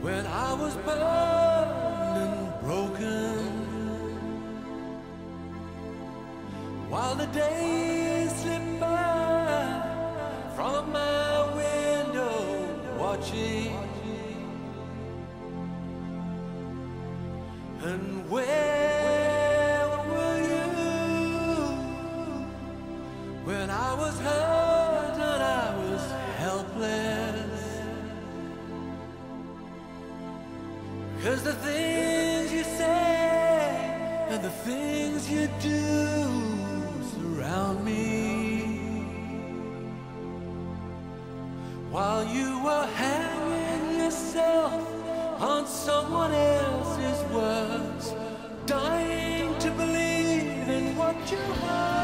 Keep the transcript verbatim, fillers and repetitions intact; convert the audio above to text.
when I was burned and broken, while the days slip by from my window watching. And where were you when I was hurt and I was helpless? 'Cause the things you say and the things you do surround me, while you were hanging yourself on someone else's words, dying to believe in what you heard.